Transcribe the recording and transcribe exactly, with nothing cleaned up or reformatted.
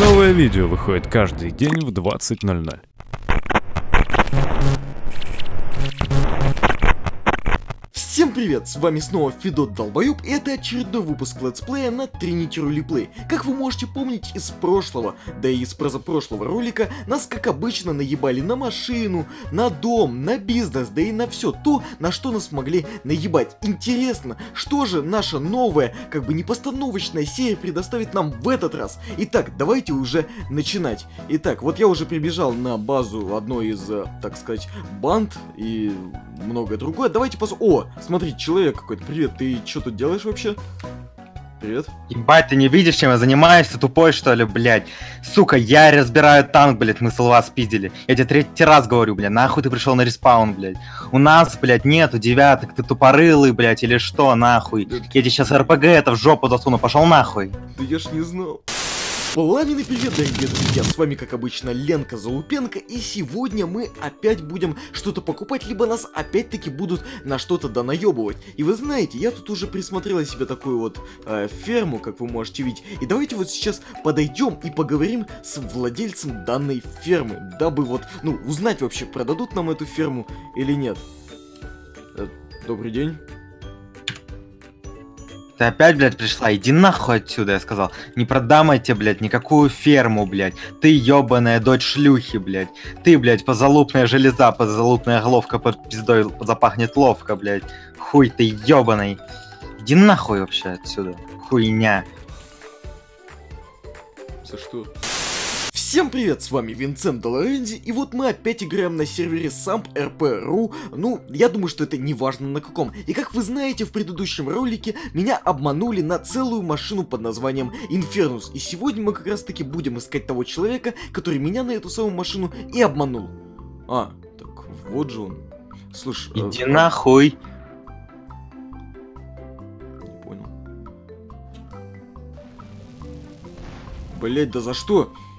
Новое видео выходит каждый день в двадцать ноль ноль. Всем привет, с вами снова Федот Долбоёб, и это очередной выпуск летсплея на Trinity Roleplay. Как вы можете помнить из прошлого, да и из позапрошлого ролика, нас как обычно наебали на машину, на дом, на бизнес, да и на все то, на что нас могли наебать. Интересно, что же наша новая, как бы непостановочная серия предоставит нам в этот раз? Итак, давайте уже начинать. Итак, вот я уже прибежал на базу одной из, так сказать, банд и многое другое. Давайте посмотрим. О, смотри, человек какой-то. Привет, ты что тут делаешь вообще? Привет. Ебать, ты не видишь, чем я занимаюсь? Ты тупой, что ли, блядь? Сука, я разбираю танк, блядь, мы с ЛВА спиздили. Я тебе третий раз говорю, блядь, нахуй ты пришел на респаун, блядь. У нас, блядь, нету девяток, ты тупорылый, блядь, или что, нахуй? Я тебе сейчас РПГ это в жопу засуну, пошел нахуй. Да я ж не знал. Пламенный привет, дорогие друзья, с вами как обычно Ленка Залупенко, и сегодня мы опять будем что-то покупать, либо нас опять-таки будут на что-то донаебывать. И вы знаете, я тут уже присмотрела себе такую вот э, ферму, как вы можете видеть, и давайте вот сейчас подойдем и поговорим с владельцем данной фермы, дабы вот, ну, узнать вообще, продадут нам эту ферму или нет. Э, добрый день. Ты опять, блядь, пришла? Иди нахуй отсюда, я сказал. Не продам я тебе, блядь, никакую ферму, блядь. Ты ебаная дочь шлюхи, блядь. Ты, блядь, позалупная железа, позалупная головка под пиздой запахнет ловко, блядь. Хуй ты ебаный. Иди нахуй вообще отсюда. Хуйня. За что? Всем привет, с вами Винсент Долорензи, и вот мы опять играем на сервере самп эр пи точка ру, ну, я думаю, что это не важно на каком. И как вы знаете, в предыдущем ролике меня обманули на целую машину под названием Инфернус, и сегодня мы как раз таки будем искать того человека, который меня на эту самую машину и обманул. А, так вот же он. Слушай... Иди а... нахуй. Не понял. Блять, да за что?